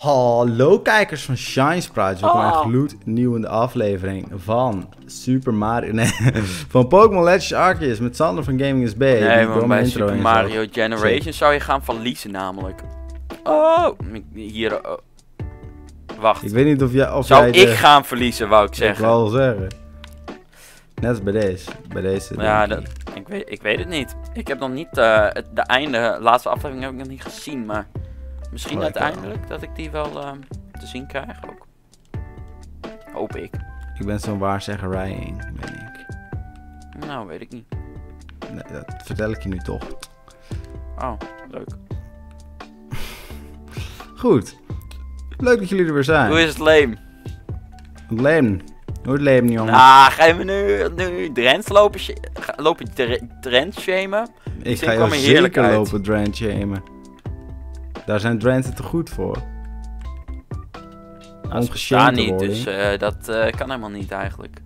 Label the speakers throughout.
Speaker 1: Hallo kijkers van Shine Sprites, welkom bij een gloednieuwe aflevering van Super Mario, van Pokémon Legends Arceus met Sander van Gaming SB.
Speaker 2: Nee man, bij Super Mario Generations zou je gaan verliezen namelijk. Oh, hier, wacht.
Speaker 1: Ik weet niet of jij...
Speaker 2: Zou ik gaan verliezen, wou ik zeggen.
Speaker 1: Ik wou zeggen. Net als bij deze. Bij deze
Speaker 2: ja, ik weet het niet. Ik heb nog niet de laatste aflevering heb ik nog niet gezien, maar misschien uiteindelijk dat ik die wel te zien krijg ook. Hoop ik.
Speaker 1: Ik ben zo'n waarzeggerij, ben ik.
Speaker 2: Nou, weet ik niet.
Speaker 1: Nee, dat vertel ik je nu toch.
Speaker 2: Oh, leuk.
Speaker 1: Goed. Leuk dat jullie er weer zijn.
Speaker 2: Hoe is het leem?
Speaker 1: Leem. Hoe het leven, jongen?
Speaker 2: Ah, ga je me nu Drents lopen Drents shamen?
Speaker 1: Ik ga jou zeker lopen Drents shamen. Daar zijn Drentsen te goed voor.
Speaker 2: Nou, ze staan niet, dus dat kan helemaal niet eigenlijk.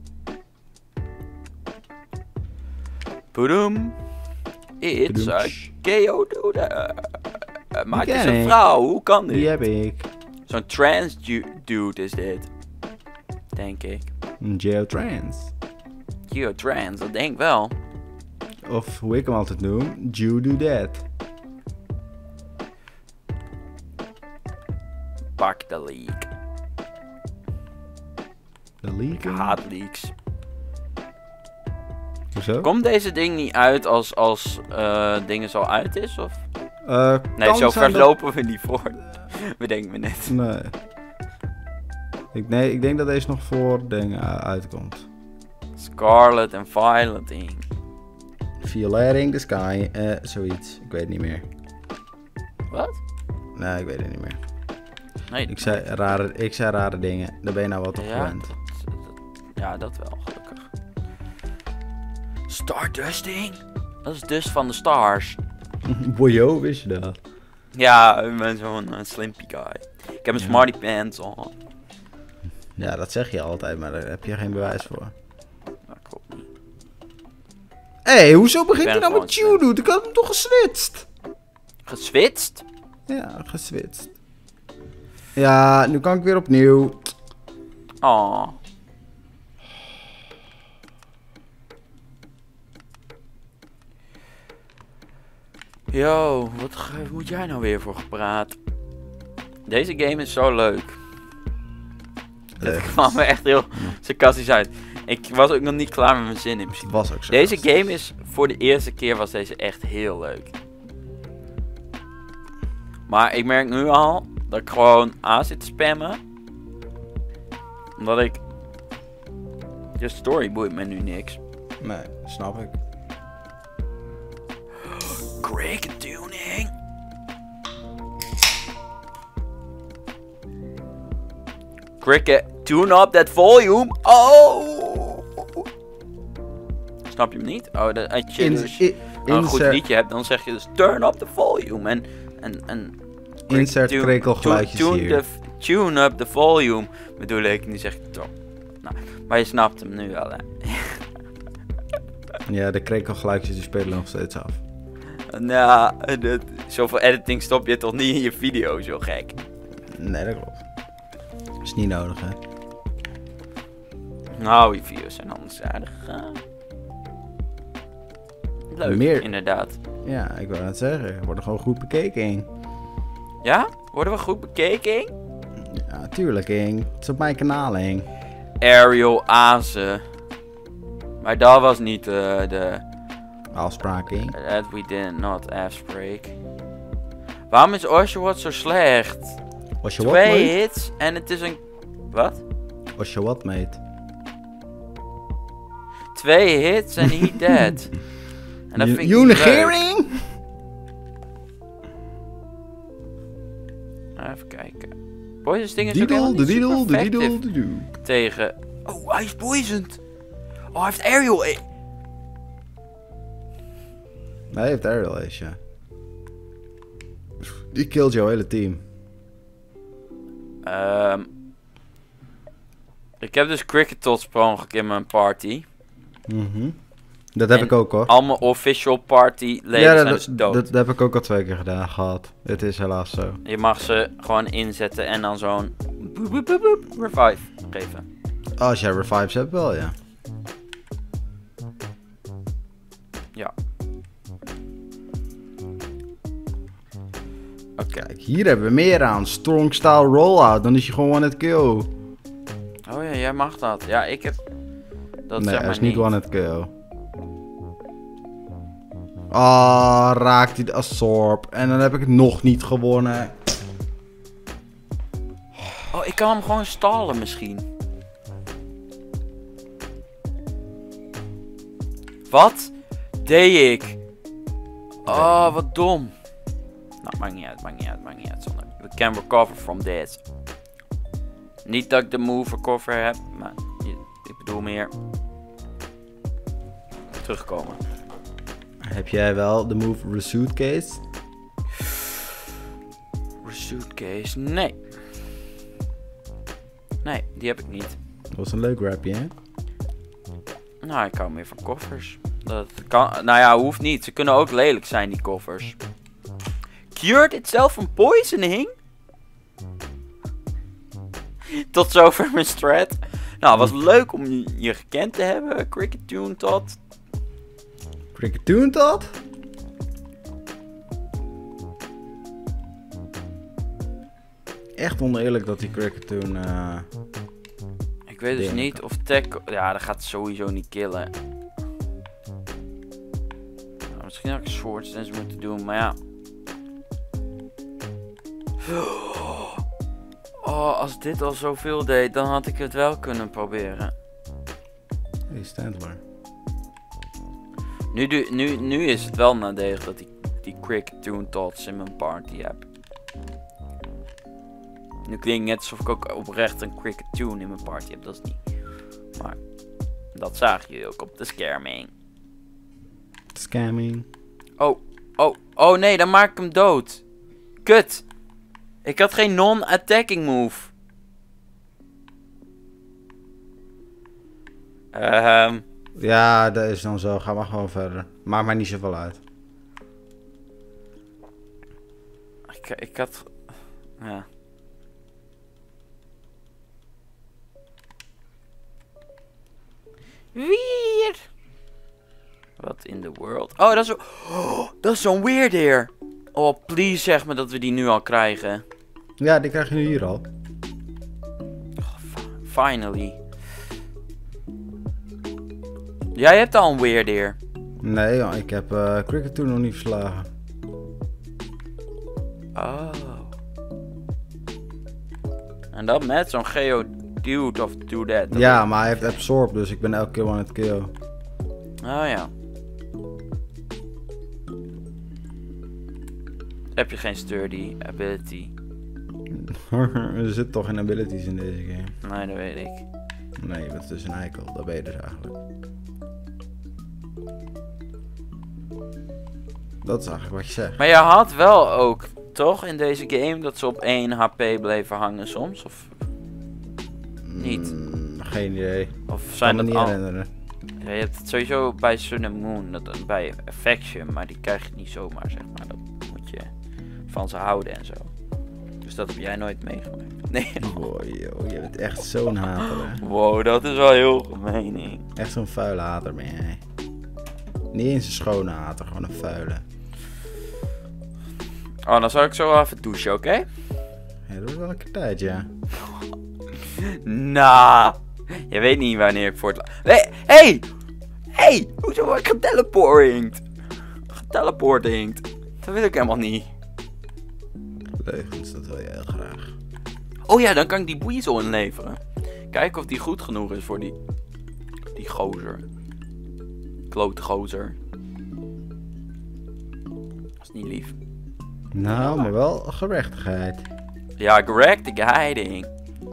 Speaker 2: Boedoem. It's a Geodude. Maak eens een vrouw, hoe kan dit?
Speaker 1: Die heb ik.
Speaker 2: Zo'n trans dude is dit. Denk ik.
Speaker 1: Een Geotrans.
Speaker 2: Geotrans, dat denk ik wel.
Speaker 1: Of hoe ik hem altijd noem, Geodude.
Speaker 2: Pak de leak.
Speaker 1: De leak?
Speaker 2: Ik haat leaks.
Speaker 1: Hoezo?
Speaker 2: Komt deze ding niet uit als dingen zo uit is? Of? Nee, zo ver lopen we niet voor. Bedenk me net.
Speaker 1: Nee. Ik denk dat deze nog voor dingen uitkomt.
Speaker 2: Scarlet en Violet Ink.
Speaker 1: Violet the Sky, zoiets. Ik weet het niet meer.
Speaker 2: Wat?
Speaker 1: Nee, ik weet het niet meer.
Speaker 2: Nee,
Speaker 1: ik zei rare dingen. Daar ben je nou wat op gewend.
Speaker 2: Ja, dat wel, gelukkig. Stardusting? Dat is dus van de stars.
Speaker 1: Bojo, wist je dat?
Speaker 2: Ja, ik ben zo'n slimpy guy. Ik heb een smarty pants on.
Speaker 1: Ja, dat zeg je altijd, maar daar heb je geen bewijs voor.
Speaker 2: Dat klopt niet.
Speaker 1: Hé, hoezo begint hij nou met Geodude? Ik had hem toch geswitcht?
Speaker 2: Geswitcht?
Speaker 1: Ja, geswitcht. Ja, nu kan ik weer opnieuw.
Speaker 2: Oh. Yo, wat moet jij nou weer voor gepraat? Deze game is zo leuk. Het kwam me echt heel sarcastisch uit. Ik was ook nog niet klaar met mijn zin in principe.
Speaker 1: Was ook zo.
Speaker 2: Deze game is, voor de eerste keer was deze echt heel leuk. Maar ik merk nu al dat ik gewoon aan zit te spammen. Omdat ik... De story boeit me nu niks.
Speaker 1: Nee, snap ik.
Speaker 2: Cricket tuning. Cricket, tune up that volume. Oh! Snap je hem niet? Oh, als je dus een goed liedje hebt, dan zeg je dus turn up the volume. En
Speaker 1: insert krekelgeluidjes hier.
Speaker 2: Tune up the volume. Bedoel ik, nu zeg ik toch. Nou, maar je snapt hem nu wel, hè?
Speaker 1: Ja, de krekelgeluidjes die spelen nog steeds af.
Speaker 2: Nou, zoveel editing stop je toch niet in je video, zo gek.
Speaker 1: Nee, dat klopt. Is niet nodig, hè?
Speaker 2: Nou, je video's zijn anders aardig. Leuk, inderdaad.
Speaker 1: Ja, ik wou net zeggen. We worden gewoon goed bekeken.
Speaker 2: Ja? Worden we goed bekeken?
Speaker 1: Ja, tuurlijk, Ing. Het is op mijn kanaal, Ing.
Speaker 2: Ariel Aze. Maar dat was niet de...
Speaker 1: afspraak, Ing.
Speaker 2: That we did not afspraak. Waarom is Oshawott zo slecht?
Speaker 1: Oshawott,
Speaker 2: 2 hits en het is een... Wat?
Speaker 1: Oshawott, mate.
Speaker 2: 2 hits en he dead. En dat vind ik
Speaker 1: you negering?
Speaker 2: Even kijken. Poison Sting is ook helemaal niet super effective tegen... Oh, hij is poisoned. Oh, hij heeft Aerial Ace.
Speaker 1: Hij heeft Aerial Ace, ja. Die killt jouw hele team.
Speaker 2: Ik heb dus Cricket tot per ongeluk in mijn party.
Speaker 1: Dat heb
Speaker 2: En
Speaker 1: ik ook hoor.
Speaker 2: Allemaal official party leden
Speaker 1: Ja,
Speaker 2: zijn dus dood.
Speaker 1: dat heb ik ook al 2 keer gedaan gehad. Het is helaas zo.
Speaker 2: Je mag ze gewoon inzetten en dan zo'n boep, boep, boep, boep, revive geven.
Speaker 1: Als jij revives hebt wel, ja.
Speaker 2: Ja. Oké.
Speaker 1: Kijk, hier hebben we meer aan. Strong style rollout. Dan is je gewoon one-hit kill.
Speaker 2: Oh ja, jij mag dat. Ja, ik heb dat
Speaker 1: Nee,
Speaker 2: zeg
Speaker 1: hij
Speaker 2: maar
Speaker 1: is niet
Speaker 2: niet.
Speaker 1: one-hit kill. Ah, raakt hij de absorb. En dan heb ik het nog niet gewonnen.
Speaker 2: Oh, ik kan hem gewoon stallen misschien. Wat deed ik? Oh, wat dom. Nou, maakt niet uit, Sander. We can recover from this. Niet dat ik de move recover heb, maar ik bedoel meer terugkomen.
Speaker 1: Heb jij wel de move Resuitcase?
Speaker 2: Suitcase, nee. Nee, die heb ik niet.
Speaker 1: Dat was een leuk rapje, hè?
Speaker 2: Nou, ik hou meer van koffers. Dat kan, nou ja, hoeft niet. Ze kunnen ook lelijk zijn, die koffers. Cured itself from poisoning? Tot zover mijn strat. Nou, het was leuk om je gekend te hebben, Cricket Tune tot.
Speaker 1: Cricketoon dat? Echt oneerlijk dat die Cricketoon...
Speaker 2: Ik weet dus
Speaker 1: Denk.
Speaker 2: niet of tech... Ja, dat gaat sowieso niet killen. Nou, misschien had ik Swords Dance moeten doen, maar ja. Oh, als dit al zoveel deed, dan had ik het wel kunnen proberen.
Speaker 1: Hey, Standler.
Speaker 2: Nu is het wel nadelig dat ik die Cricket Tune Tots in mijn party heb. Nu klinkt net alsof ik ook oprecht een Cricket Tune in mijn party heb, dat is niet. Maar dat zagen jullie ook op de scamming.
Speaker 1: Scamming.
Speaker 2: Oh nee, dan maak ik hem dood. Kut. Ik had geen non-attacking move.
Speaker 1: Ja, dat is dan zo. Ga maar gewoon verder. Maakt mij niet zoveel uit.
Speaker 2: Ik had... Ja. Weer. Wat in the world? Oh, dat is zo'n weird hier. Oh, please zeg me dat we die nu al krijgen.
Speaker 1: Ja, die krijg je nu hier al.
Speaker 2: Finally. Jij hebt al een weird hier.
Speaker 1: Nee, joh, ik heb Cricketoon nog niet verslagen.
Speaker 2: Oh. En dat met zo'n Geodude of Dudet.
Speaker 1: Ja, maar hij heeft absorb, dus ik ben elke keer one-hit kill.
Speaker 2: Oh ja. Heb je geen sturdy ability?
Speaker 1: Er zitten toch geen abilities in deze game?
Speaker 2: Nee, dat weet ik.
Speaker 1: Nee, je bent dus een eikel. Dat ben je dus eigenlijk. Dat is eigenlijk wat je zegt.
Speaker 2: Maar je had wel ook, toch, in deze game, dat ze op 1 HP bleven hangen soms? Of niet?
Speaker 1: Geen idee.
Speaker 2: Of
Speaker 1: Kan
Speaker 2: zijn
Speaker 1: me
Speaker 2: dat
Speaker 1: niet
Speaker 2: al...
Speaker 1: herinneren.
Speaker 2: Ja, je hebt het sowieso bij Sun and Moon, bij Affection, maar die krijg je niet zomaar, zeg maar. Dat moet je van ze houden en zo. Dus dat heb jij nooit meegemaakt. Nee.
Speaker 1: Boy, joh, je bent echt zo'n hater, hè.
Speaker 2: Wow, dat is wel heel gemeen.
Speaker 1: Echt zo'n vuile hater ben jij. Niet eens een schone hater, gewoon een vuile.
Speaker 2: Oh, dan zal ik zo wel even douchen, oké?
Speaker 1: Ja, dat is wel een keer tijd, ja.
Speaker 2: Nou, je weet niet wanneer ik voor het... Hey! Hoezo word ik geteleportingd? Dat wil ik helemaal niet.
Speaker 1: Leugens, dat wil je heel graag.
Speaker 2: Oh ja, dan kan ik die Weasel inleveren. Kijken of die goed genoeg is voor die gozer. Klote gozer. Dat is niet lief.
Speaker 1: Nou, maar wel gerechtigheid.
Speaker 2: Ja, gerechtigheid.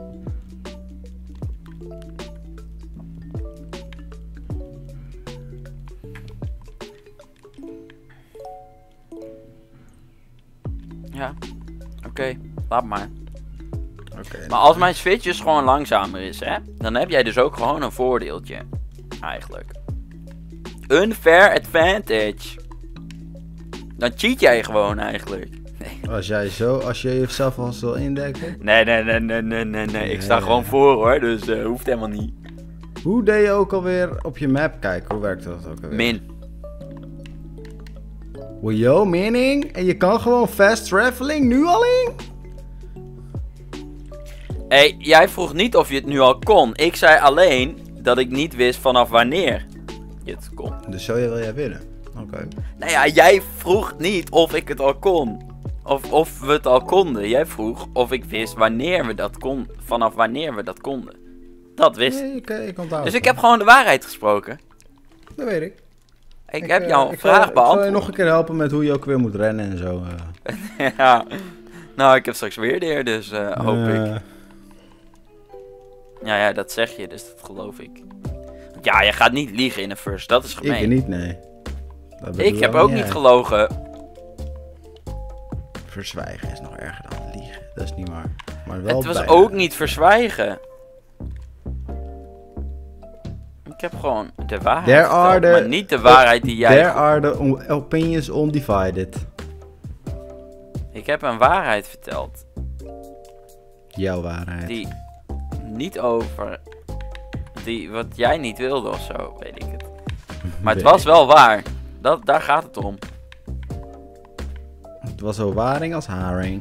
Speaker 2: Ja, oké, laat maar.
Speaker 1: Oké.
Speaker 2: Maar als mijn switch dus gewoon langzamer is, hè, dan heb jij dus ook gewoon een voordeeltje. Eigenlijk. Unfair advantage. Dan cheat jij gewoon eigenlijk. Nee.
Speaker 1: Als je jezelf al wil indekken.
Speaker 2: Nee. Ik sta gewoon voor hoor, dus hoeft helemaal niet.
Speaker 1: Hoe deed je ook alweer op je map kijken? Hoe werkt dat ook alweer?
Speaker 2: Min.
Speaker 1: Yo, minning? En je kan gewoon fast traveling nu alleen?
Speaker 2: Hey, jij vroeg niet of je het nu al kon. Ik zei alleen dat ik niet wist vanaf wanneer je het kon.
Speaker 1: Dus zo wil jij winnen? Oké.
Speaker 2: Nou ja, jij vroeg niet of ik het al kon. Of we het al konden. Jij vroeg of ik wist wanneer we dat kon. Vanaf wanneer we dat konden. Dat wist ik.
Speaker 1: Nee, ik onthoud
Speaker 2: Dus
Speaker 1: het.
Speaker 2: ik heb gewoon de waarheid gesproken.
Speaker 1: Dat weet ik.
Speaker 2: Ik heb jouw vraag beantwoord.
Speaker 1: Ik zal je nog een keer helpen met hoe je ook weer moet rennen en zo.
Speaker 2: Ja. Nou, ik heb straks weer de dus hoop ik. Ja, dat zeg je, dus dat geloof ik. Ja, je gaat niet liegen in een first, dat is gemeen.
Speaker 1: Ik niet, nee.
Speaker 2: Ik heb ook niet gelogen.
Speaker 1: Verzwijgen is nog erger dan liegen. Dat is niet waar. Maar wel
Speaker 2: Het was
Speaker 1: bijna.
Speaker 2: ook niet verzwijgen. Ik heb gewoon de waarheid verteld, maar niet de waarheid die jij...
Speaker 1: There are the opinions undivided.
Speaker 2: Ik heb een waarheid verteld.
Speaker 1: Jouw waarheid.
Speaker 2: Die niet over... wat jij niet wilde of zo, weet ik het. Maar het was wel waar. Daar gaat het om.
Speaker 1: Het was zo waring als haring.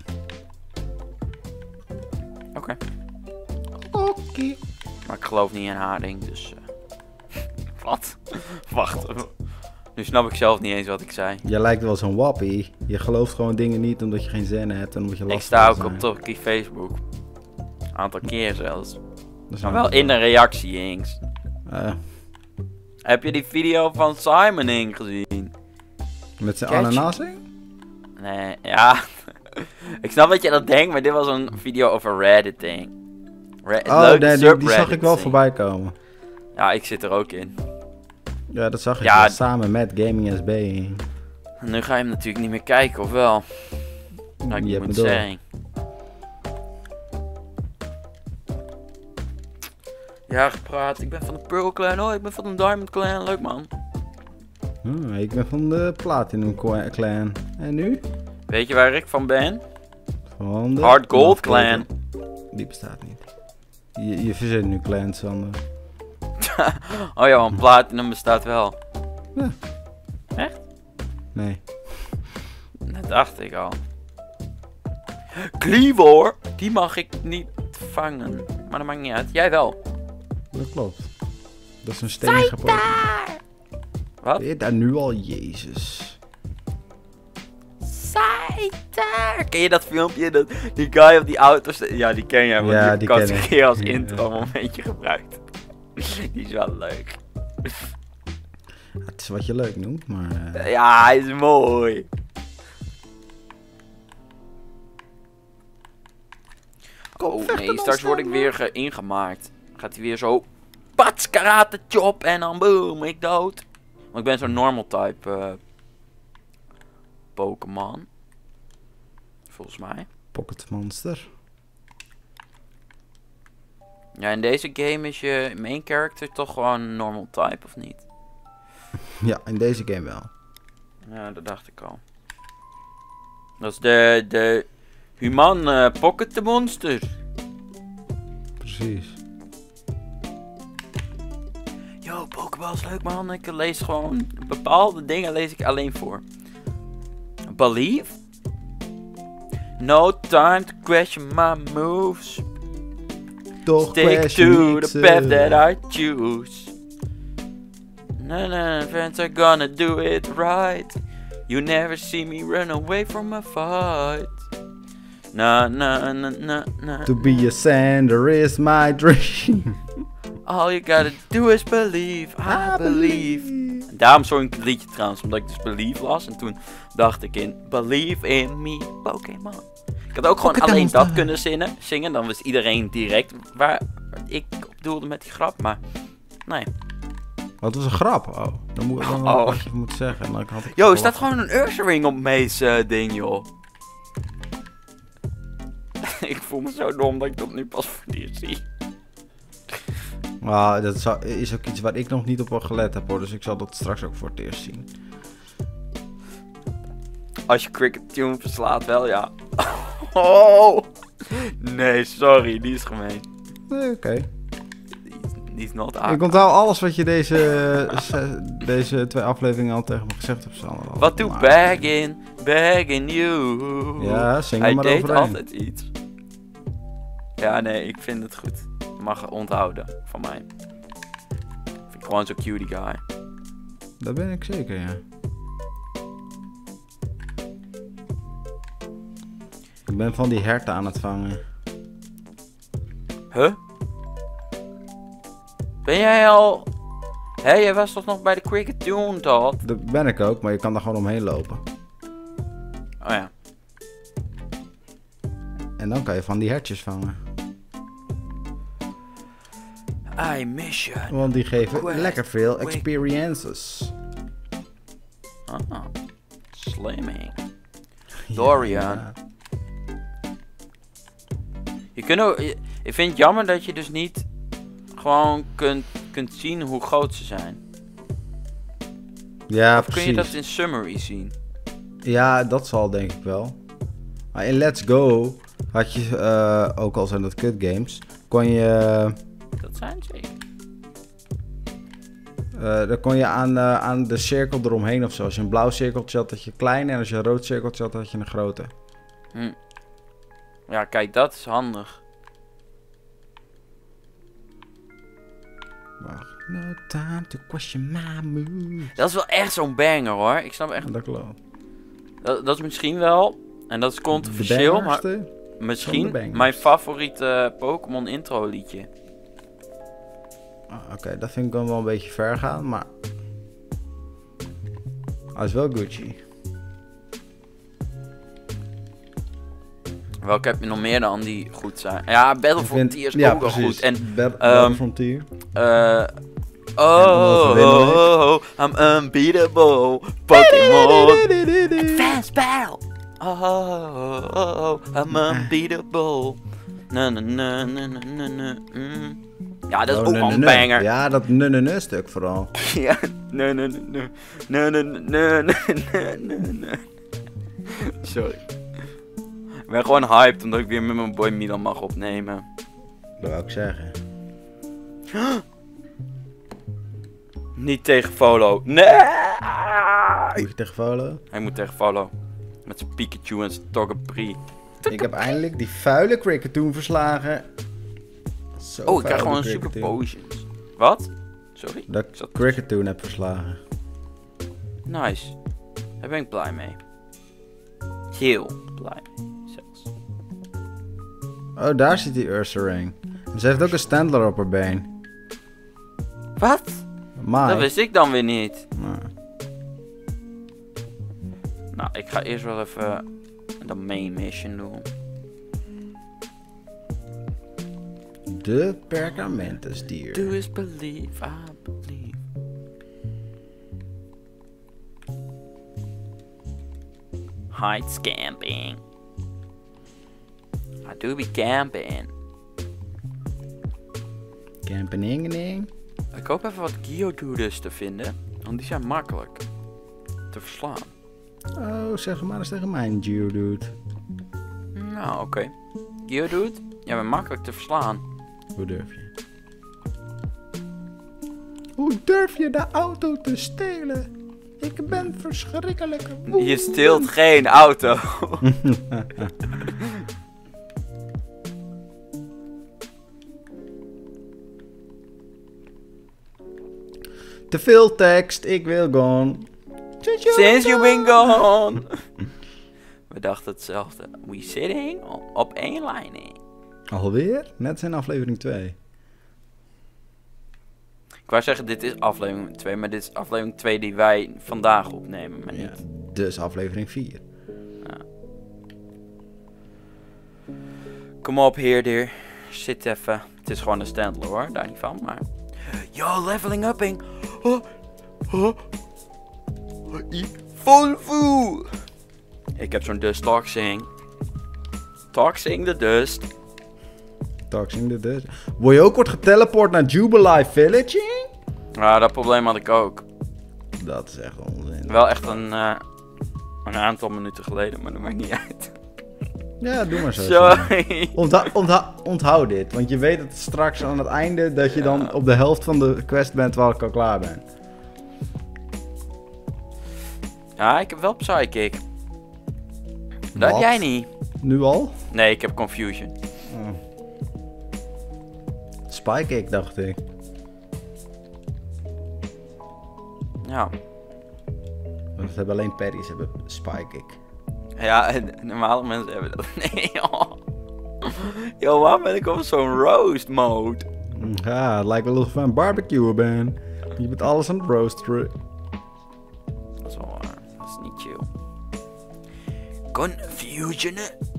Speaker 2: Oké.
Speaker 1: Oké.
Speaker 2: Maar ik geloof niet in haring, dus... Wat? Wacht. Nu snap ik zelf niet eens wat ik zei.
Speaker 1: Jij lijkt wel zo'n wappie. Je gelooft gewoon dingen niet omdat je geen zin hebt en omdat je lastig
Speaker 2: Ik sta ook
Speaker 1: zijn.
Speaker 2: op Tokkie Facebook. Aantal keer zelfs.
Speaker 1: Dat is
Speaker 2: Maar wel in de reactie, Inks. Heb je die video van Simon Ink gezien?
Speaker 1: Met zijn
Speaker 2: Catch.
Speaker 1: ananasing?
Speaker 2: Nee, ja. Ik snap dat je dat denkt, maar dit was een video over Redditing.
Speaker 1: Die zag ik wel voorbij komen.
Speaker 2: Ja, ik zit er ook in.
Speaker 1: Ja, dat zag ik
Speaker 2: Ja,
Speaker 1: wel, samen met Gaming SB.
Speaker 2: En nu ga je hem natuurlijk niet meer kijken, of wel? Nou, ik
Speaker 1: Je hebt
Speaker 2: moet
Speaker 1: me door.
Speaker 2: zeggen. Ja, gepraat. Ik ben van de Pearl Clan. Oh, ik ben van de Diamond Clan. Leuk, man.
Speaker 1: Ik ben van de Platinum Clan. En nu?
Speaker 2: Weet je waar ik van ben?
Speaker 1: Van de
Speaker 2: Hard Gold Clan.
Speaker 1: Die bestaat niet. Je verzet nu clans, Sander.
Speaker 2: Oh ja, want Platinum bestaat wel.
Speaker 1: Ja.
Speaker 2: Echt?
Speaker 1: Nee.
Speaker 2: Dat dacht ik al. Cleavor, die mag ik niet vangen. Maar dat maakt niet uit. Jij wel.
Speaker 1: Dat klopt. Dat is een steenige Pokémon.
Speaker 2: Wat?
Speaker 1: Ben je daar nu al? Jezus.
Speaker 2: Scyther! Ken je dat filmpje? Die guy op die auto... Ja, die ken jij, want
Speaker 1: Ja,
Speaker 2: die
Speaker 1: die
Speaker 2: heb ik
Speaker 1: ken
Speaker 2: een
Speaker 1: ik.
Speaker 2: keer als
Speaker 1: Ja.
Speaker 2: intro momentje gebruikt. Die is wel leuk.
Speaker 1: Het is wat je leuk noemt, maar...
Speaker 2: Ja, hij is mooi. Oh nee, straks word ik weer ingemaakt. Gaat hij weer zo... Pats, karate chop en dan boom, ik dood. Want ik ben zo'n normal type Pokémon. Volgens mij.
Speaker 1: Pocket Monster.
Speaker 2: Ja, in deze game is je main character toch gewoon een normal type, of niet?
Speaker 1: Ja, in deze game wel.
Speaker 2: Ja, dat dacht ik al. Dat is de human Pocket Monster.
Speaker 1: Precies.
Speaker 2: Yo, Pokéball is leuk, man. Ik lees gewoon bepaalde dingen lees ik alleen voor. Believe? No time to question my moves.
Speaker 1: Toch
Speaker 2: Stick to the path that I choose. No, friends are gonna do it right. You never see me run away from a fight. No.
Speaker 1: To be a sander is my dream.
Speaker 2: All you gotta do is believe, I believe. Daarom zong ik het liedje trouwens, omdat ik dus Believe las. En toen dacht ik in Believe in me, Pokémon. Ik had ook gewoon alleen dat kunnen zingen. Dan wist iedereen direct waar ik op doelde met die grap. Maar nee.
Speaker 1: Wat was een grap? Oh, dan moet ik wel wat je moet zeggen. Dan had ik
Speaker 2: Yo, er staat gewoon een Ursaring op Mees ding, joh. Ik voel me zo dom dat ik dat nu pas voor het eerst zie.
Speaker 1: Dat is ook iets waar ik nog niet op gelet heb hoor. Dus ik zal dat straks ook voor het eerst zien.
Speaker 2: Als je Cricket Tune verslaat wel, ja. Oh! Nee, sorry, die is gemeen.
Speaker 1: Nee, oké.
Speaker 2: Die is not
Speaker 1: Ik onthoud alles wat je deze 2 afleveringen al tegen me gezegd hebt, Sander.
Speaker 2: What to begging you.
Speaker 1: Ja, zing er
Speaker 2: Hij
Speaker 1: maar
Speaker 2: deed
Speaker 1: overheen.
Speaker 2: altijd iets. Ja, nee, ik vind het goed. Je mag het onthouden van mij. Vind ik gewoon zo'n cutie guy.
Speaker 1: Dat ben ik zeker, ja. Ik ben van die herten aan het vangen.
Speaker 2: Huh? Ben jij al... Hé, jij was toch nog bij de Cricket Tune, Todd?
Speaker 1: Dat ben ik ook, maar je kan daar gewoon omheen lopen.
Speaker 2: Oh ja.
Speaker 1: En dan kan je van die hertjes vangen.
Speaker 2: I miss you.
Speaker 1: Want die geven
Speaker 2: Quick,
Speaker 1: lekker veel
Speaker 2: quick.
Speaker 1: experiences.
Speaker 2: Ah, slimming. Dorian.
Speaker 1: Ja.
Speaker 2: Ik vind het jammer dat je dus niet gewoon kunt zien hoe groot ze zijn.
Speaker 1: Ja,
Speaker 2: Of
Speaker 1: precies.
Speaker 2: kun je dat in summary zien?
Speaker 1: Ja, dat zal denk ik wel. Maar in Let's Go had je, ook al zijn dat kut games, kon je...
Speaker 2: Dat zijn zeker.
Speaker 1: Dan kon je aan de cirkel eromheen of zo. Als je een blauw cirkeltje had, had je een kleine. En als je een rood cirkeltje had, had je een grote.
Speaker 2: Ja, kijk, dat is handig.
Speaker 1: Wacht. No time to question my moves.
Speaker 2: Dat is wel echt zo'n banger hoor. Ik snap echt.
Speaker 1: Dat klopt.
Speaker 2: Dat is misschien wel. En dat is controversieel, maar
Speaker 1: Van de
Speaker 2: misschien
Speaker 1: bangers.
Speaker 2: mijn favoriete Pokémon intro liedje.
Speaker 1: Oké, dat vind ik dan wel een beetje ver gaan, maar... Hij is wel Gucci.
Speaker 2: Welke heb je nog meer dan die goed zijn? Ja, Battle Frontier is ook wel goed. En
Speaker 1: Battle Frontier.
Speaker 2: I'm unbeatable. Pokémon. Advanced Battle. I'm unbeatable. Na na na na na na. Ja, dat is ook wel een banger.
Speaker 1: Ja, dat stuk vooral.
Speaker 2: Ja, na. Sorry. Ik ben gewoon hyped omdat ik weer met mijn boy Milan mag opnemen.
Speaker 1: Dat wou ik zeggen.
Speaker 2: Niet tegen Volo. Nee!
Speaker 1: Moet je tegen Volo?
Speaker 2: Hij moet tegen Volo. Met zijn Pikachu en zijn Togepi.
Speaker 1: Ik heb eindelijk die vuile Cricketoon verslagen.
Speaker 2: Oh, ik krijg gewoon een super potions. Wat? Sorry?
Speaker 1: Dat ik Cricketoon heb verslagen.
Speaker 2: Nice. Daar ben ik blij mee. Heel blij mee. Zelfs.
Speaker 1: Oh, daar zit die Ursaring. Ze heeft ook een Standler op haar been.
Speaker 2: Wat?
Speaker 1: Maar.
Speaker 2: Dat wist ik dan weer niet.
Speaker 1: Nou.
Speaker 2: Nou, ik ga eerst wel even de main mission doen.
Speaker 1: De perkamentenstier.
Speaker 2: Do is believe, I believe. Hide camping. I do be camping.
Speaker 1: Campeningening.
Speaker 2: Ik hoop even wat Geodudes te vinden, want die zijn makkelijk te verslaan.
Speaker 1: Oh, zeg maar eens tegen mijn Geodude.
Speaker 2: Nou, oké. Geodude, jij bent makkelijk te verslaan.
Speaker 1: Hoe durf je? Hoe durf je de auto te stelen? Ik ben verschrikkelijk woedend.
Speaker 2: Je steelt geen auto.
Speaker 1: Te veel tekst, ik wil gone.
Speaker 2: Since you've been gone. We dachten hetzelfde. We sitting op één lining.
Speaker 1: Alweer? Net zijn aflevering 2.
Speaker 2: Ik wou zeggen, dit is aflevering 2, maar dit is aflevering 2 die wij vandaag opnemen, maar niet.
Speaker 1: Ja, dus aflevering 4.
Speaker 2: Ja. Kom op, heerder. Zit even. Het is gewoon een Standler hoor, daar niet van, maar... Yo, leveling upping. Volvo. Ik heb zo'n dust toxing. Toxing de dust.
Speaker 1: toxing dit is. Word je ook wordt geteleport naar Jubilee Village?
Speaker 2: Ja, dat probleem had ik ook.
Speaker 1: Dat is echt onzin.
Speaker 2: Wel echt een aantal minuten geleden, maar dat maakt niet uit.
Speaker 1: Ja, doe maar zo.
Speaker 2: Sorry.
Speaker 1: Onthoud dit, want je weet het straks aan het einde dat je dan op de helft van de quest bent waar ik al klaar ben.
Speaker 2: Ja, ik heb wel Psychic. Dat heb jij niet.
Speaker 1: Nu al?
Speaker 2: Nee, ik heb Confusion.
Speaker 1: Oh. Spycake dacht ik.
Speaker 2: Ja.
Speaker 1: Want het hebben alleen Paddy's hebben Spycake.
Speaker 2: Ja, normale mensen hebben dat. Nee, joh. Yo, waarom ben ik op zo'n roast mode?
Speaker 1: Ja, het lijkt wel alsof we een barbecue ben. Je bent alles aan het roosteren.
Speaker 2: Dat is wel waar. Dat is niet chill. Confusion.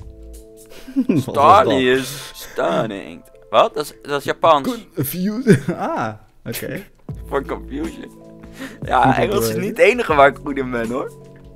Speaker 2: Stunning. Wat? Dat is Japans.
Speaker 1: Confusion. Ah, oké.
Speaker 2: Voor confusion. Ja, Engels is niet het enige waar ik goed in ben, hoor.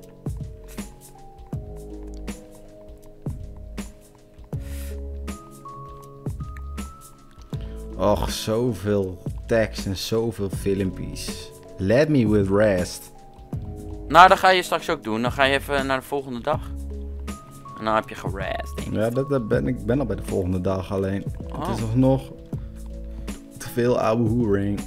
Speaker 1: Och, zoveel tekst en zoveel filmpjes. Let me with rest.
Speaker 2: Nou, dat ga je straks ook doen. Dan ga je even naar de volgende dag. En dan heb je gerest, denk ik.
Speaker 1: Ja, ik ben al bij de volgende dag alleen.
Speaker 2: Oh.
Speaker 1: Het is nog te veel oude hoering.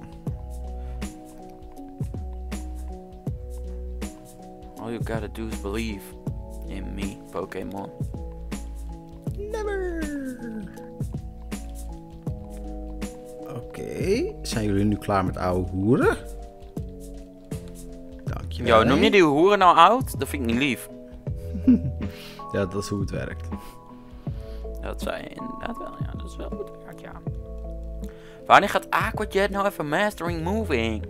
Speaker 2: All you gotta do is believe in me, Pokémon.
Speaker 1: Never. Oké, zijn jullie nu klaar met oude hoeren? Dankjewel.
Speaker 2: Yo, noem je die hoeren nou oud? Dat vind ik niet lief.
Speaker 1: Ja, dat is hoe het werkt.
Speaker 2: Dat zei je inderdaad wel, ja. Dat is wel goed werk, ja. Wanneer gaat Aquajet nou even mastering moving?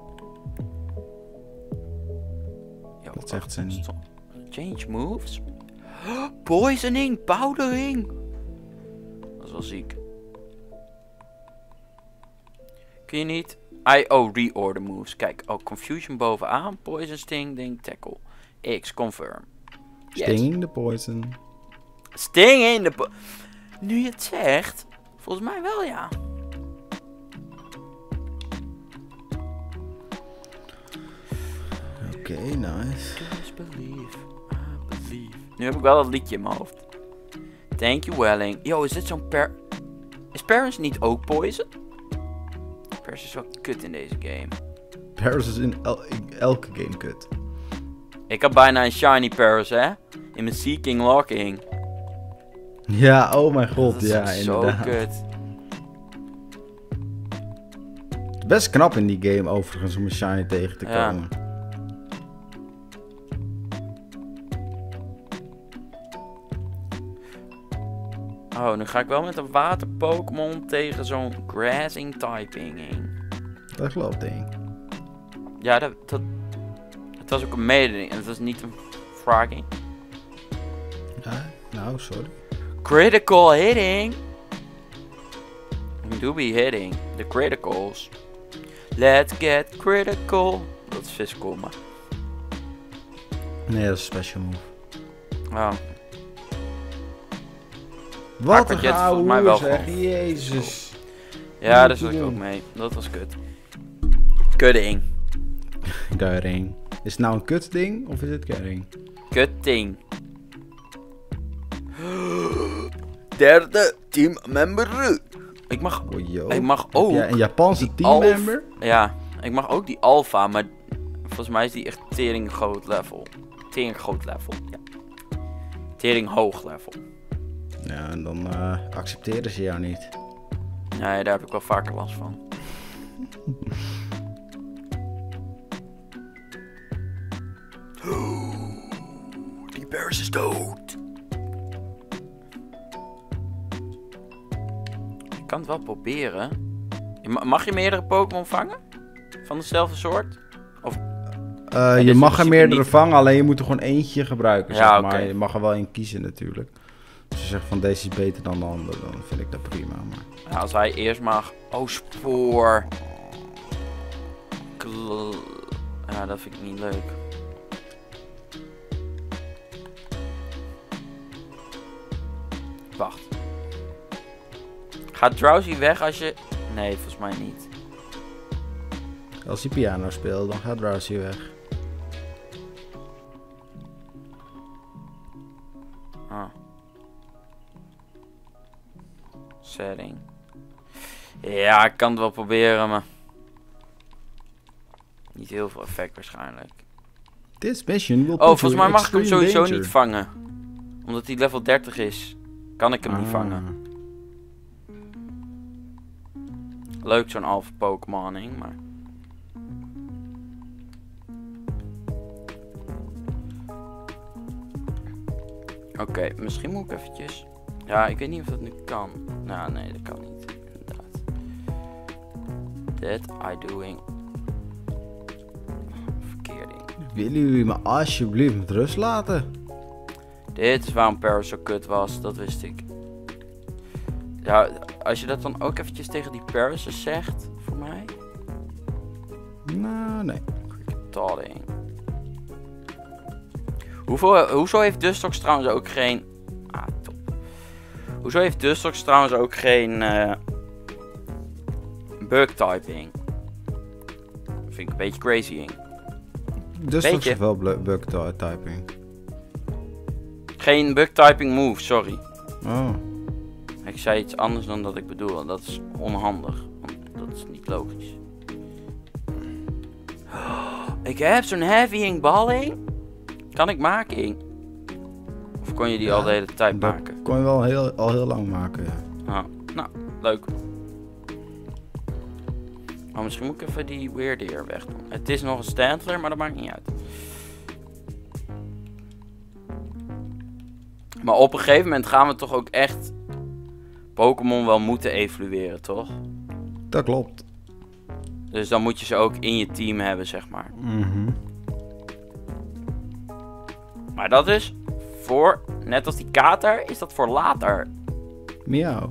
Speaker 2: Yo,
Speaker 1: Dat zegt ze niet.
Speaker 2: Change moves? Poisoning, powdering. Dat is wel ziek. Kun je niet? Reorder moves. Kijk, Confusion bovenaan. Poison, Sting, Ding, Tackle. X, confirm. Yes.
Speaker 1: Sting the poison.
Speaker 2: Sting in de... Nu je het zegt, volgens mij wel, ja.
Speaker 1: Oké, nice.
Speaker 2: Just believe, I believe. Nu heb ik wel dat liedje in mijn hoofd. Thank you, Welling. Yo, is dit zo'n Is Paris niet ook poison? Paris is wel kut in deze game.
Speaker 1: Paris is in elke game kut.
Speaker 2: Ik had bijna een shiny Paris, hè? In mijn Seeking Locking.
Speaker 1: Ja, oh mijn god,
Speaker 2: Dat is
Speaker 1: ja,
Speaker 2: zo
Speaker 1: inderdaad.
Speaker 2: kut.
Speaker 1: Best knap in die game overigens om een shiny tegen te
Speaker 2: Ja.
Speaker 1: komen.
Speaker 2: Oh, nu ga ik wel met een water Pokémon tegen zo'n grassing typing in.
Speaker 1: Dat geloof ik.
Speaker 2: Ja, dat was ook een mededing en het was niet een froggy.
Speaker 1: Ja, nou, sorry.
Speaker 2: Critical hitting. We do be hitting the criticals. Let's get critical. Dat is physical, maar.
Speaker 1: Nee, dat is een special move.
Speaker 2: Oh.
Speaker 1: Wat een
Speaker 2: Aquajet is volgens mij
Speaker 1: gouden
Speaker 2: wel
Speaker 1: zeg,
Speaker 2: gewoon-
Speaker 1: jezus.
Speaker 2: Ja, daar zat ik ook mee. Dat was kut. Kudding.
Speaker 1: Gering. Is het nou een kut ding of is het gering?
Speaker 2: Kutting. Derde teammember. Ik mag ook.
Speaker 1: Ja, een Japanse
Speaker 2: die
Speaker 1: teammember?
Speaker 2: Ja, ik mag ook die alpha, maar volgens mij is die echt tering groot level. Tering groot level, ja. Tering hoog level.
Speaker 1: Ja, en dan accepteren ze jou niet.
Speaker 2: Nee, daar heb ik wel vaker last van. Die Paris is dood. Ik kan het wel proberen. Mag je meerdere Pokémon vangen? Van dezelfde soort? Of...
Speaker 1: Je
Speaker 2: dus
Speaker 1: mag
Speaker 2: in
Speaker 1: er
Speaker 2: principe
Speaker 1: meerdere
Speaker 2: niet-
Speaker 1: vangen, alleen je moet er gewoon eentje gebruiken.
Speaker 2: Ja,
Speaker 1: zeg maar.
Speaker 2: oké.
Speaker 1: Je mag er wel één kiezen natuurlijk. Als je zegt van deze is beter dan de andere, dan vind ik dat prima. Maar...
Speaker 2: Ja, als hij eerst mag... Oh, spoor. Ja, dat vind ik niet leuk. Wacht. Gaat Drowsy weg als je... Nee, volgens mij niet.
Speaker 1: Als hij piano speelt, dan gaat Drowsy weg.
Speaker 2: Ah. Setting. Ja, ik kan het wel proberen, maar... Niet heel veel effect waarschijnlijk.
Speaker 1: This mission will
Speaker 2: Oh, volgens mij mag ik hem sowieso
Speaker 1: danger.
Speaker 2: niet vangen. Omdat hij level 30 is, kan ik hem niet vangen. Leuk zo'n alpha Pokémoning, maar... Oké, misschien moet ik eventjes... Ja, ik weet niet of dat nu kan. Nou, nee, dat kan niet. Inderdaad. That I doing... Verkeerd ding.
Speaker 1: Willen jullie me alsjeblieft met rust laten?
Speaker 2: Dit is waarom Paris zo kut was, dat wist ik. Ja, als je dat dan ook eventjes tegen die Paris zegt, voor mij.
Speaker 1: Nou, nee.
Speaker 2: Todding. Hoezo heeft Dustox trouwens ook geen... Ah, top. Hoezo heeft Dustox trouwens ook geen... bug typing? Vind ik een beetje crazying.
Speaker 1: Dus dat is wel bug typing.
Speaker 2: Geen bug typing move, sorry.
Speaker 1: Oh.
Speaker 2: Ik zei iets anders dan dat ik bedoel. Dat is onhandig. Want dat is niet logisch. Ik heb zo'n heavy balling. Kan ik maken? Of kon je die al de hele tijd maken?
Speaker 1: Kon je wel al heel lang maken, ja.
Speaker 2: Ah, nou, leuk. Oh, misschien moet ik even die weird ear wegdoen. Het is nog een Stantler, maar dat maakt niet uit. Maar op een gegeven moment gaan we toch ook echt Pokémon wel moeten evolueren, toch?
Speaker 1: Dat klopt.
Speaker 2: Dus dan moet je ze ook in je team hebben, zeg maar. Maar dat is voor, net als die kater, is dat voor later.
Speaker 1: Miauw.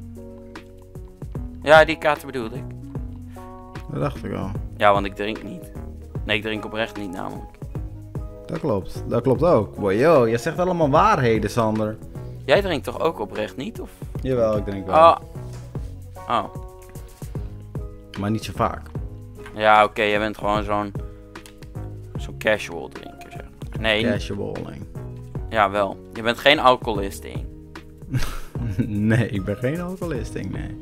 Speaker 2: Ja, die kater bedoelde ik.
Speaker 1: Dat dacht ik al.
Speaker 2: Ja, want ik drink niet. Nee, ik drink oprecht niet namelijk.
Speaker 1: Dat klopt. Dat klopt ook. Boy, yo, je zegt allemaal waarheden, Sander.
Speaker 2: Jij drinkt toch ook oprecht niet? Of?
Speaker 1: Jawel, ik drink wel.
Speaker 2: Oh. Oh.
Speaker 1: Maar niet zo vaak.
Speaker 2: Ja, oké, jij bent gewoon zo'n casual drinker, zeg maar. Nee.
Speaker 1: Casualing.
Speaker 2: Ja, wel. Je bent geen alcoholisting.
Speaker 1: Nee, ik ben geen alcoholisting, nee.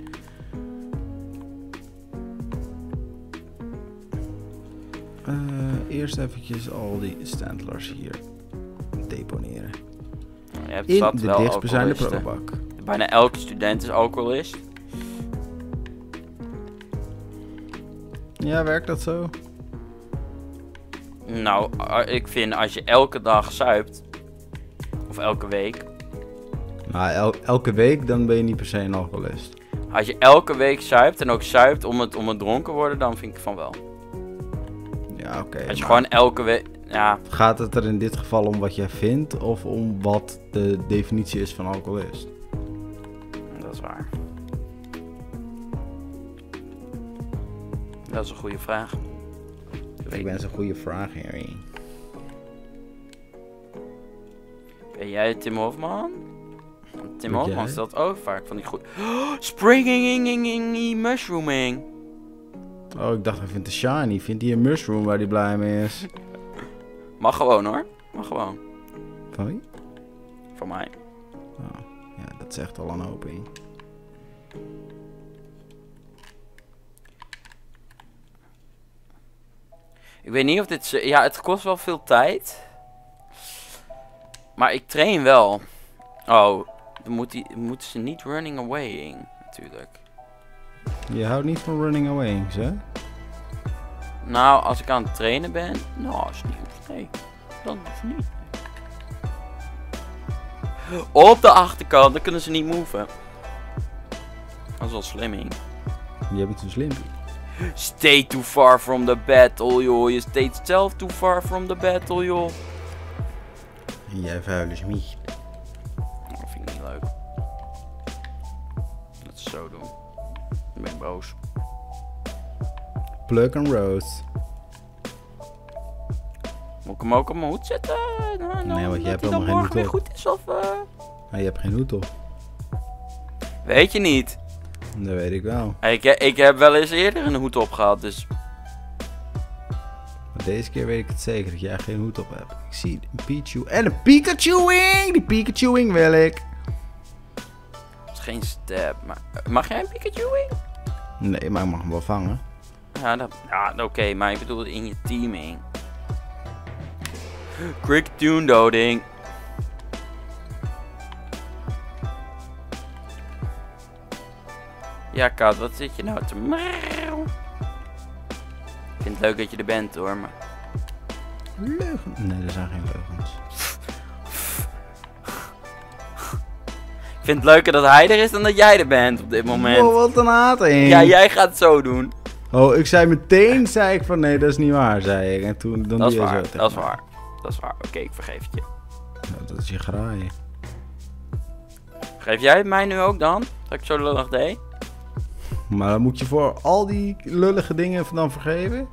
Speaker 1: Eerst eventjes al die Stantlers hier deponeren.
Speaker 2: Je hebt
Speaker 1: In
Speaker 2: zat
Speaker 1: de
Speaker 2: wel
Speaker 1: dichtstbijzijnde
Speaker 2: alcoholisten.
Speaker 1: prullenbak.
Speaker 2: Bijna elke student is alcoholist.
Speaker 1: Ja, werkt dat zo?
Speaker 2: Nou, ik vind als je elke dag zuipt, of elke week.
Speaker 1: Nou, elke week dan ben je niet per se een alcoholist.
Speaker 2: Als je elke week zuipt en ook zuipt om het dronken worden, dan vind ik van wel.
Speaker 1: Ja, oké.
Speaker 2: Als je gewoon elke week... Ja.
Speaker 1: Gaat het er in dit geval om wat jij vindt of om wat de definitie is van alcoholist?
Speaker 2: Dat is waar. Dat is een goede vraag.
Speaker 1: Ik ben zo'n goede vraag, Harry.
Speaker 2: Ben jij Tim Hofman? Tim
Speaker 1: Ben
Speaker 2: Hofman
Speaker 1: jij?
Speaker 2: stelt ook vaak van die goed. Springing, mushrooming.
Speaker 1: Oh, ik dacht hij vindt het shiny. Vindt hij een mushroom waar hij blij mee is?
Speaker 2: Mag gewoon hoor. Mag gewoon.
Speaker 1: Van wie?
Speaker 2: Van mij.
Speaker 1: Oh, ja, dat zegt al een hoop in.
Speaker 2: Ik weet niet of dit... Ja, het kost wel veel tijd. Maar ik train wel. Oh, dan moeten ze niet running away natuurlijk.
Speaker 1: Je houdt niet van running away, hè?
Speaker 2: Nou, als ik aan het trainen ben... Nou, als het niet hoeft, nee. Dan hoeft het niet. Op de achterkant, dan kunnen ze niet moven. Dat is wel slimming.
Speaker 1: Je bent zo slim.
Speaker 2: Stay too far from the battle, joh. Je staat zelf too far from the battle, joh.
Speaker 1: En jij vuile smiet.
Speaker 2: Dat vind ik niet leuk. Dat is zo doen. Dan ben ik boos.
Speaker 1: Plug and Rose.
Speaker 2: Moet ik hem ook op mijn hoed zetten?
Speaker 1: Nee, want je hebt
Speaker 2: dat hij dan
Speaker 1: helemaal geen
Speaker 2: morgen weer
Speaker 1: hoed op.
Speaker 2: goed is, of...
Speaker 1: Ah, je hebt geen hoed op.
Speaker 2: Weet je niet.
Speaker 1: Dat weet ik wel.
Speaker 2: Ik heb wel eens eerder een hoed op gehad, dus...
Speaker 1: Maar deze keer weet ik het zeker dat jij geen hoed op hebt. Ik zie een Pichu en een Pikachu-wing! Die Pikachu-wing wil ik.
Speaker 2: Dat is geen stab, maar... Mag jij een Pikachu-wing?
Speaker 1: Nee, maar ik mag hem wel vangen.
Speaker 2: Ja, oké, maar ik bedoel in je teaming. Quick tune doding. Ja, Kat, wat zit je nou te mrrrr? Ik vind het leuk dat je er bent hoor, maar...
Speaker 1: Leugen? Nee, er zijn geen leugens.
Speaker 2: Ik vind het leuker dat hij er is dan dat jij er bent op dit moment.
Speaker 1: Oh, wat een hating.
Speaker 2: Ja, jij gaat het zo doen.
Speaker 1: Oh, ik zei meteen, van nee, dat is niet waar, zei ik. En toen dan
Speaker 2: Dat is
Speaker 1: doe je
Speaker 2: waar,
Speaker 1: zo
Speaker 2: dat is waar. Dat is waar. Oké, ik vergeef het je.
Speaker 1: Ja, dat is je graaien.
Speaker 2: Geef jij het mij nu ook dan? Dat ik zo lullig deed?
Speaker 1: Maar dan moet je voor al die lullige dingen dan vergeven?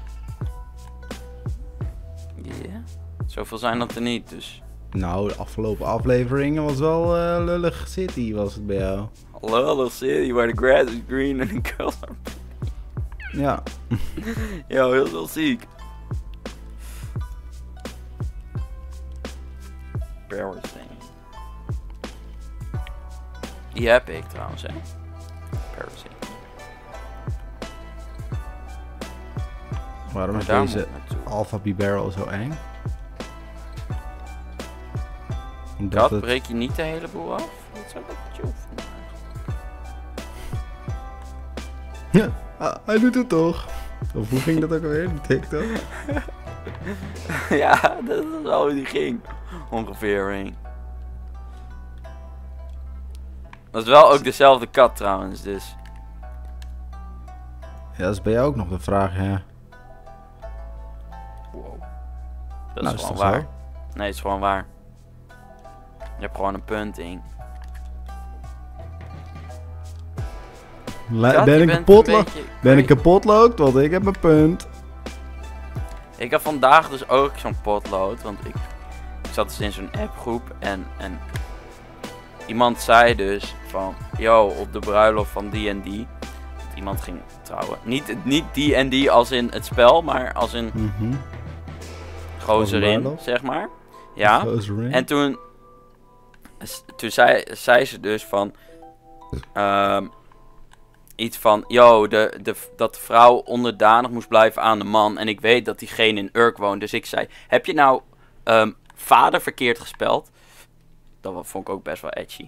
Speaker 2: Ja. Zoveel zijn dat er niet, dus...
Speaker 1: Nou, de afgelopen afleveringen was wel lullig city, was het bij jou.
Speaker 2: Lullig city where the grass is green and the girls are...
Speaker 1: Ja.
Speaker 2: Ja, heel veel ziek. Embarrassing. Die heb ik trouwens, hè. Embarrassing.
Speaker 1: Waarom is
Speaker 2: Daar
Speaker 1: deze
Speaker 2: moet ik naartoe.
Speaker 1: Alpha Bibarrel zo eng?
Speaker 2: Dat breek je niet de hele boel af? Dat zou ik ook chill vinden eigenlijk.
Speaker 1: Ja, hij doet het toch? Of hoe ging dat ook alweer, die TikTok?
Speaker 2: Ja, dat is wel hoe die ging. Ongeveer heen. Dat is wel ook dezelfde kat trouwens, dus.
Speaker 1: Ja, dat is bij jou ook nog de vraag, hè?
Speaker 2: Wow. Dat
Speaker 1: Nou,
Speaker 2: is
Speaker 1: is
Speaker 2: gewoon
Speaker 1: toch
Speaker 2: waar.
Speaker 1: zo?
Speaker 2: Nee, het is gewoon waar. Je hebt gewoon een punt in.
Speaker 1: Ben ik kapot? Ben ik kapot loopt? Want ik heb mijn punt.
Speaker 2: Ik heb vandaag dus ook zo'n potlood, want ik zat dus in zo'n appgroep en iemand zei dus van, yo, op de bruiloft van die en die. Iemand ging trouwen. Niet die en die als in het spel, maar als in gozerin, zeg maar. Ja,
Speaker 1: Gozerin.
Speaker 2: en toen zei ze dus van, iets van, yo, dat de vrouw onderdanig moest blijven aan de man. En ik weet dat diegene in Urk woont. Dus ik zei, heb je nou vader verkeerd gespeld? Dat vond ik ook best wel edgy.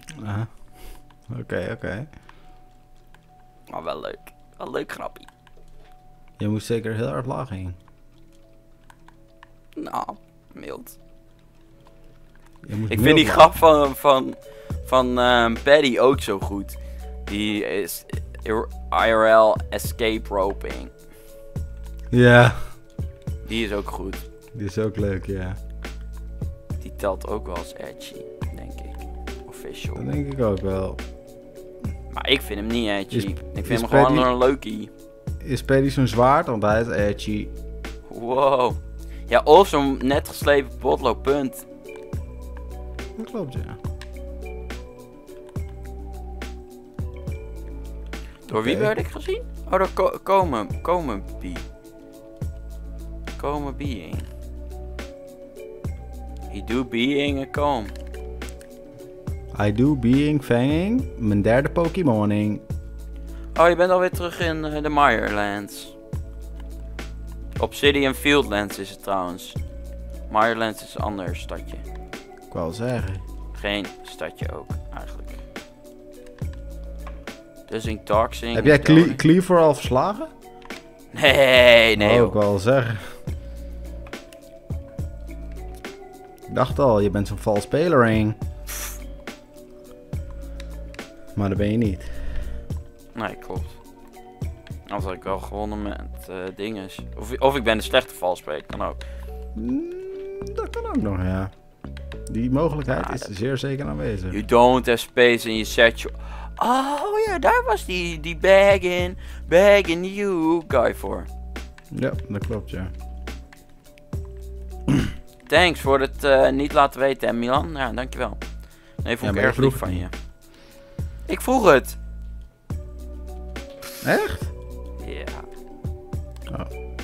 Speaker 1: Oké.
Speaker 2: Maar wel leuk. Wel leuk grappie.
Speaker 1: Je moest zeker heel hard lachen.
Speaker 2: Nou, mild.
Speaker 1: Ik
Speaker 2: vind die grap van Paddy ook zo goed. Die is IRL escape roping.
Speaker 1: Ja.
Speaker 2: Die is ook goed.
Speaker 1: Die is ook leuk, ja.
Speaker 2: Die telt ook wel als edgy, denk ik. Official.
Speaker 1: Dat denk ik ook wel.
Speaker 2: Maar ik vind hem niet edgy. Ik vind hem
Speaker 1: Paddy,
Speaker 2: gewoon een leukie.
Speaker 1: Is Paddy zo'n zwaard? Want hij is edgy.
Speaker 2: Wow. Ja, of zo'n net geslepen potlood, punt.
Speaker 1: Dat klopt, ja.
Speaker 2: Door wie werd ik gezien? Oh, door Komen Being. He do being a comb.
Speaker 1: I do being fanging. Mijn derde Pokémoning.
Speaker 2: Oh, je bent alweer terug in de Mirelands. Obsidian Fieldlands is het trouwens. Mirelands is een ander stadje.
Speaker 1: Ik wou zeggen.
Speaker 2: Geen stadje ook, eigenlijk. Dus in Toxing.
Speaker 1: Heb jij Cleaver al verslagen?
Speaker 2: Nee,
Speaker 1: Oh,
Speaker 2: joh.
Speaker 1: ik wou zeggen. Ik dacht al, je bent zo'n vals spelering. Maar dat ben je niet.
Speaker 2: Nee, klopt. Anders had ik wel gewonnen met dinges. Of ik ben een slechte valspeler, kan ook.
Speaker 1: Dat kan ook nog, ja. Die mogelijkheid is zeer zeker aanwezig.
Speaker 2: You don't have space in your satchel. Oh ja, daar was die bag in you guy voor.
Speaker 1: Ja, dat klopt, ja.
Speaker 2: Thanks voor het niet laten weten, hè, Milan. Ja, dankjewel. Nee, vond ik erg lief van je. Ik vroeg het.
Speaker 1: Echt?
Speaker 2: Ja.
Speaker 1: Oh.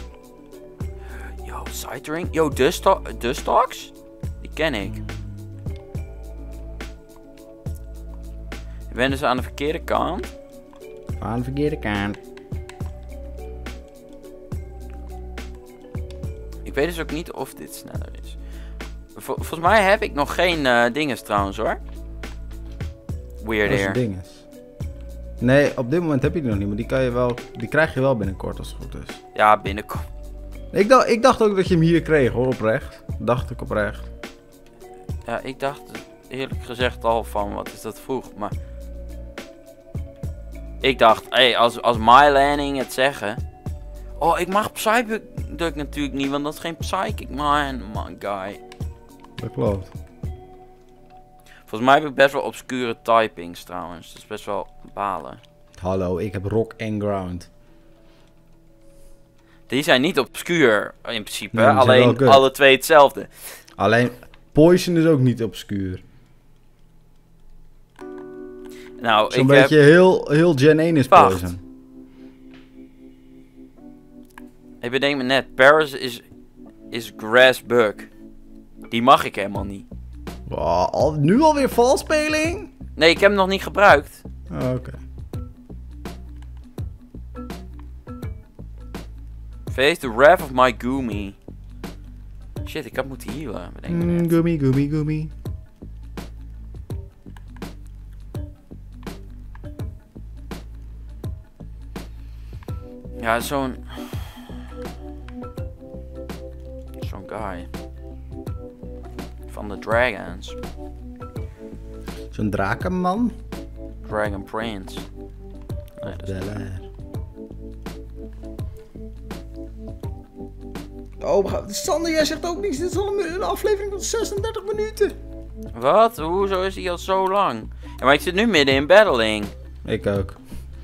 Speaker 2: Yo, Sightring. Yo, Dustox? Die ken ik. Ik ben dus aan de verkeerde kant.
Speaker 1: Aan de verkeerde kant.
Speaker 2: Ik weet dus ook niet of dit sneller is. Volgens mij heb ik nog geen dinges trouwens hoor. Weird
Speaker 1: Dat is
Speaker 2: Air.
Speaker 1: dinges. Nee, op dit moment heb je die nog niet, maar die krijg je wel binnenkort als het goed is.
Speaker 2: Ja, binnenkort.
Speaker 1: Ik dacht ook dat je hem hier kreeg hoor, oprecht. Dacht ik oprecht.
Speaker 2: Ja, ik dacht eerlijk gezegd al van wat is dat vroeg, maar... Ik dacht, hé, als MyLanding het zeggen... Oh, ik mag Psyduck natuurlijk niet, want dat is geen Psychic man, guy.
Speaker 1: Dat klopt.
Speaker 2: Volgens mij heb ik best wel obscure typings trouwens, dat is best wel balen.
Speaker 1: Hallo, ik heb Rock and Ground.
Speaker 2: Die zijn niet obscuur in principe,
Speaker 1: Nee, die zijn wel
Speaker 2: alleen
Speaker 1: good.
Speaker 2: alle twee hetzelfde.
Speaker 1: Alleen, Poison is ook niet obscuur.
Speaker 2: Nou,
Speaker 1: Zo'n
Speaker 2: ik
Speaker 1: beetje
Speaker 2: heb...
Speaker 1: heel Gen 1 is
Speaker 2: Wacht.
Speaker 1: Poison.
Speaker 2: Ik bedenk me net, Paris is Grassbug. Die mag ik helemaal niet.
Speaker 1: Wow, nu alweer valspeling?
Speaker 2: Nee, ik heb hem nog niet gebruikt.
Speaker 1: Oh, oké.
Speaker 2: Face the wrath of my Goomy. Shit, ik had moeten healen, bedenk me net.
Speaker 1: Gummy.
Speaker 2: Ja, zo'n guy. Van de Dragons.
Speaker 1: Zo'n drakenman?
Speaker 2: Dragon Prince. Nee, dat is niet waar.
Speaker 1: Oh, Sander, jij zegt ook niets. Dit is al een aflevering van 36 minuten.
Speaker 2: Wat? Hoezo is hij al zo lang? Ja, maar ik zit nu midden in battling.
Speaker 1: Ik ook.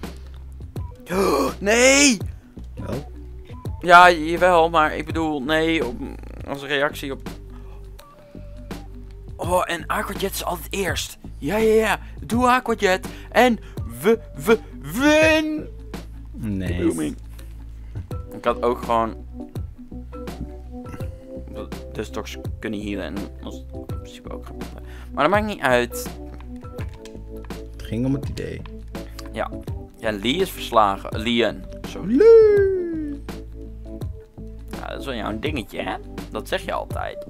Speaker 2: Nee!
Speaker 1: Wel?
Speaker 2: Ja, jawel, maar ik bedoel, nee, als reactie op... Oh, en Aquajet is altijd eerst. Ja. Doe Aquajet en win!
Speaker 1: Nee.
Speaker 2: Blooming. Ik had ook gewoon... de stocks kunnen healen en was in principe ook gebeurd. Maar dat maakt niet uit.
Speaker 1: Het ging om het idee.
Speaker 2: Ja, Lee is verslagen. Leon. Sorry. Ja, dat is wel jouw dingetje, hè? Dat zeg je altijd.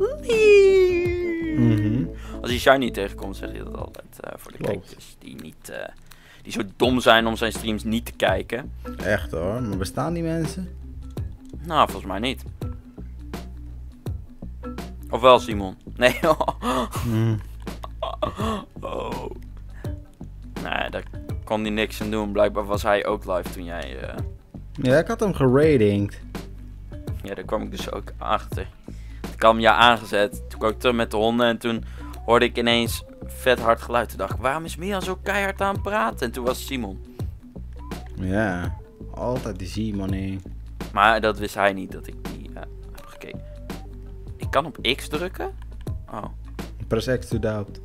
Speaker 1: Mhm.
Speaker 2: Als hij shiny tegenkomt, zeg je dat altijd voor de
Speaker 1: Klopt.
Speaker 2: kijkers die zo dom zijn om zijn streams niet te kijken.
Speaker 1: Echt hoor, maar bestaan die mensen?
Speaker 2: Nou, volgens mij niet. Of wel, Simon? Nee. Oh. Nee, daar kon hij niks aan doen. Blijkbaar was hij ook live toen jij...
Speaker 1: Ja, ik had hem geratingd.
Speaker 2: Ja, daar kwam ik dus ook achter. Ik had hem aangezet. Toen kwam ik terug met de honden en toen hoorde ik ineens vet hard geluid. Toen dacht ik, waarom is Mian zo keihard aan het praten? En toen was het Simon.
Speaker 1: Ja, altijd die Z-money.
Speaker 2: Maar dat wist hij niet dat ik die heb gekeken. Ik kan op X drukken? Oh.
Speaker 1: Press X to doubt.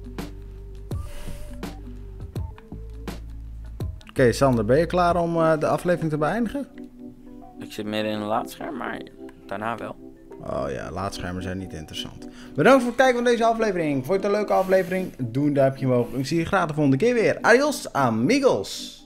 Speaker 1: Oké, Sander, ben je klaar om de aflevering te beëindigen?
Speaker 2: Ik zit midden in een laadscherm, maar daarna wel.
Speaker 1: Oh ja, laadschermen zijn niet interessant. Bedankt voor het kijken van deze aflevering. Vond je het een leuke aflevering? Doe een duimpje omhoog. Ik zie je graag de volgende keer weer. Adios, amigos!